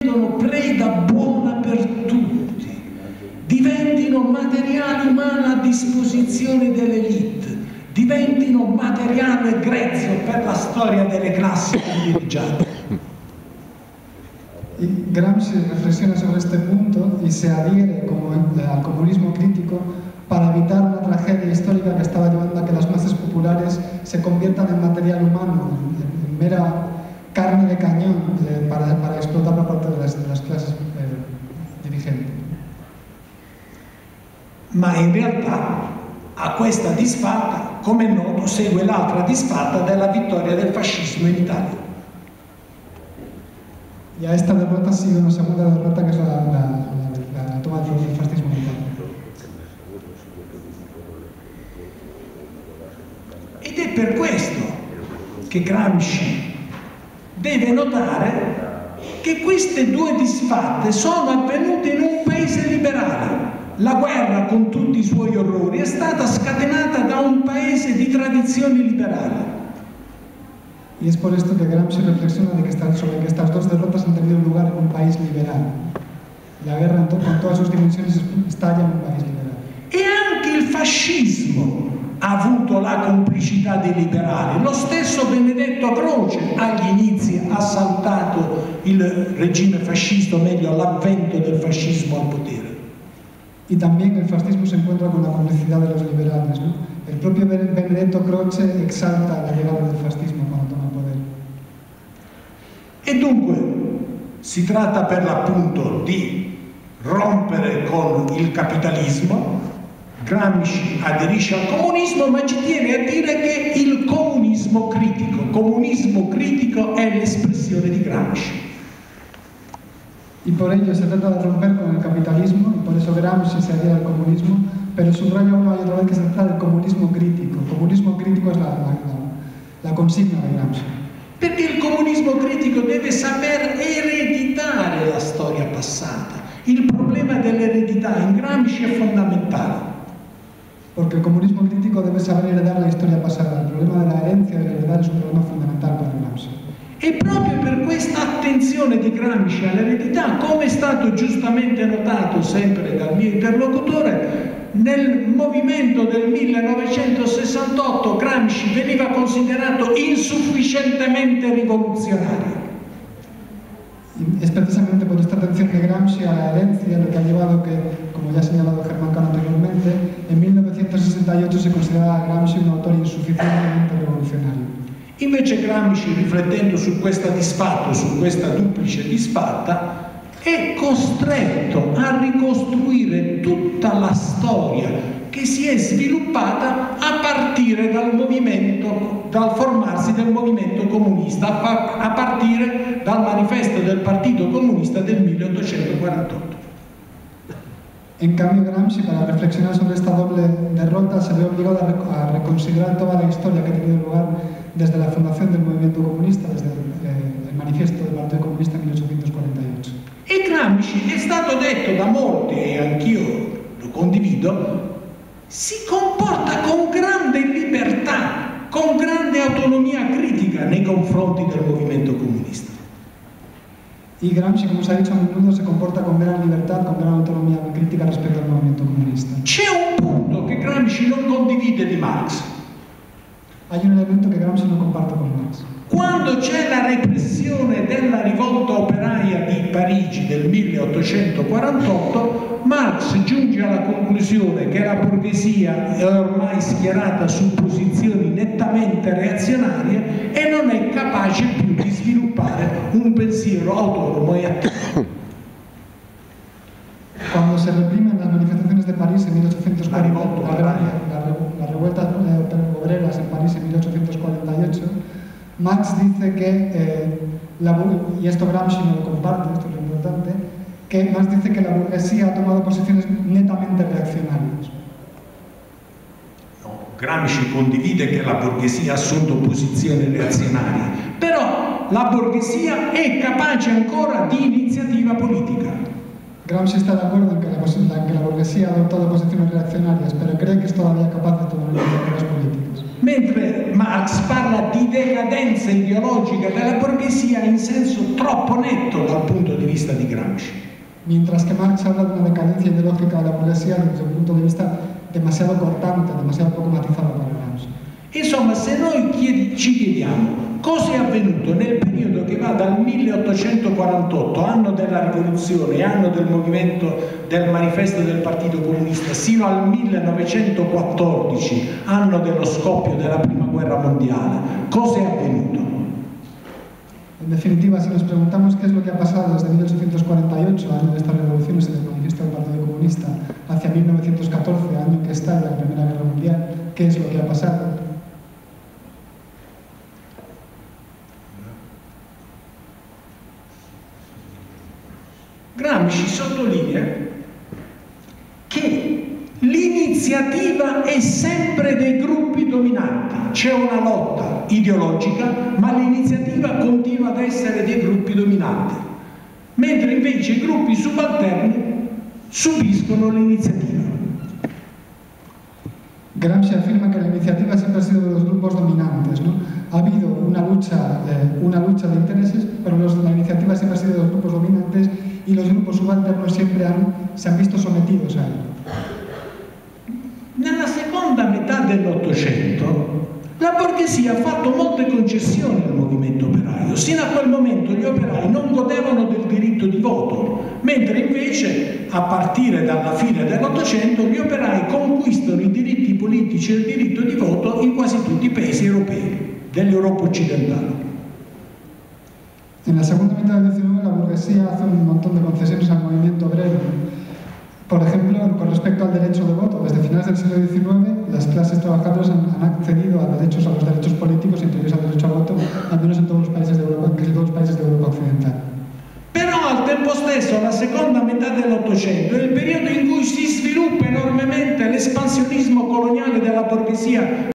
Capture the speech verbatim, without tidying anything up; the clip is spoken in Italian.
preda buona per tutti, diventino materiale umano a disposizione dell'elite, diventino materiale grezzo per la storia delle classi privilegiate. Y Gramsci reflexiona sobre este punto y se adhiere como al comunismo crítico para evitar una tragedia histórica que estaba llevando a que las masas populares se conviertan en material humano, en, en mera carne de cañón eh, para, para explotar por parte de las, de las clases eh, dirigenti. Ma in realtà a questa disfatta, come è noto, segue l'altra disfatta della vittoria del fascismo in Italia. Y a esta derrota sigue una segunda derrota que es la, la, la, la toma del fascismo en Italia. Ed è per questo che Gramsci deve notare che queste due disfatte sono avvenute in un paese liberale. La guerra, con tutti i suoi orrori, è stata scatenata da un paese di tradizioni liberali. Y es por esto que Gramsci reflexiona de que estas, sobre que estas dos derrotas han tenido lugar en un país liberal. La guerra con todas sus dimensiones estalla en un país liberal. E anche il fascismo ha avuto la complicità dei liberali. Lo stesso Benedetto Croce agli inizi ha saltato il regime fascista, o meglio l'avvento del fascismo al potere. Y también el fascismo se encuentra con la complicidad de los liberales, ¿no? El propio Benedetto Croce exalta la llegada del fascismo cuando toma el poder. E dunque si tratta per l'appunto di rompere con il capitalismo. Gramsci aderisce al comunismo, ma ci tiene a dire che il comunismo critico, comunismo critico è l'espressione di Gramsci. Y por ello se trata de romper con el capitalismo, y por eso Gramsci se adhiere al comunismo, pero subraya una y otra vez que se trata del comunismo crítico. El comunismo crítico es la, la, la, la consigna de Gramsci. Perché il comunismo critico deve saper ereditare la storia passata. Il problema dell'eredità in Gramsci è fondamentale. Porque el comunismo crítico debe saber heredar la historia pasada. El problema de la herencia y de heredar es un problema fundamental para Gramsci. E proprio per questa attenzione di Gramsci all'eredità, come è stato giustamente notato sempre dal mio interlocutore, nel movimento del millenovecentosessantotto Gramsci veniva considerato insufficientemente rivoluzionario. Es precisamente por esta atención de Gramsci a la herencia lo que ha llevado que, como ya ha señalado Germán Cano anteriormente, en mil novecento sesenta y ocho se consideraba a Gramsci un autor insuficientemente rivoluzionario. Invece Gramsci, riflettendo su questa disfatta, su questa duplice disfatta, è costretto a ricostruire tutta la storia che si è sviluppata a partire dal movimento, dal formarsi del movimento comunista, a partire dal manifesto del Partito Comunista del milleottocentoquarantotto. En cambio, Gramsci, para reflexionar sobre esta doble derrota, se ve obligado a reconsiderar toda la historia que ha tenido lugar desde la fundación del movimiento comunista, desde el, el manifiesto del Partido Comunista en milleottocentoquarantotto. E Gramsci, è stato detto da molti, e anch'io lo condivido, si comporta con grande libertà, con grande autonomia critica nei confronti del movimento comunista. Y Gramsci, como se ha dicho a menudo, se comporta con gran libertad, con gran autonomía crítica respecto al movimiento comunista. C'è un punto che Gramsci non condivide di Marx. Hay un elemento que Gramsci no comparte con Marx. Quando c'è la repressione della rivolta operaia di Parigi del milleottocentoquarantotto, Marx giunge alla conclusione che la borghesia è ormai schierata su posizioni nettamente reazionarie e non è capace più di sviluppare un pensiero autonomo e attivo. Cuando se reprimen las manifestaciones de París en milleottocentocuaranta, la revolta, la, la, la revuelta obreras en París en milleottocentocuaranta y ocho, Marx dice que, eh, la, y esto Gramsci no lo comparte, esto es lo importante, que Marx dice que la burguesía ha tomado posiciones netamente reaccionarias. No, Gramsci condivide che la borghesia ha assunto posizioni reazionarie, però la borghesia è capace ancora di iniziativa politica. Gramsci está de acuerdo en que la, en que la burguesía ha adoptado posiciones reaccionarias, pero cree que es todavía capaz de tomar iniciativas políticas. mentre Marx parla di decadenza ideologica della borghesia in senso troppo netto dal punto di vista di Gramsci. Mientras que Marx habla de una decadencia ideológica de la burguesía desde un punto de vista demasiado cortante, demasiado poco matizado para Gramsci. Insomma, se noi chiedi, ci chiediamo cosa è avvenuto nel periodo che va dal milleottocentoquarantotto, anno della rivoluzione, anno del movimento del manifesto del Partito Comunista, sino al millenovecentoquattordici, anno dello scoppio della Prima Guerra Mondiale, cosa è avvenuto? En definitiva, si nos preguntamos qué es lo que ha pasado desde mil ochocientos cuarenta y ocho, año de estas revoluciones en el manifiesto del Partido Comunista, hacia mil novecientos catorce, año que está en la Primera Guerra Mundial, ¿qué es lo que ha pasado? Gramsci sottolinea che l'iniziativa è sempre dei gruppi dominanti, c'è una lotta ideologica, ma l'iniziativa continua ad essere dei gruppi dominanti, mentre invece i gruppi subalterni subiscono l'iniziativa. Gramsci afirma que la iniciativa siempre ha sido de los grupos dominantes, ¿no? Ha habido una lucha, eh, una lucha de intereses, pero los, la iniciativa siempre ha sido de los grupos dominantes y los grupos subalternos siempre han, se han visto sometidos a él. Nella seconda metà dell'Ottocento la borghesia ha fatto molte concessioni al movimento operaio. Sino a quel momento gli operai non godevano del diritto di voto, mentre invece a partire dalla fine dell'Ottocento gli operai conquistano i diritti politici e il diritto di voto in quasi tutti i paesi europei, dell'Europa occidentale. En la segunda mitad del diecinueve la burguesía hace un montón de concesiones al movimiento obrero. Por ejemplo, con respecto al derecho de voto, desde finales del siglo diecinueve las clases trabajadoras han, han accedido a, derechos, a los derechos políticos, entre ellos al derecho al voto, al menos en todos los países de Europa, en casi todos los países de Europa occidental. Però al tempo stesso la seconda metà dell'Ottocento è il periodo in cui si sviluppa enormemente l'espansionismo coloniale della borghesia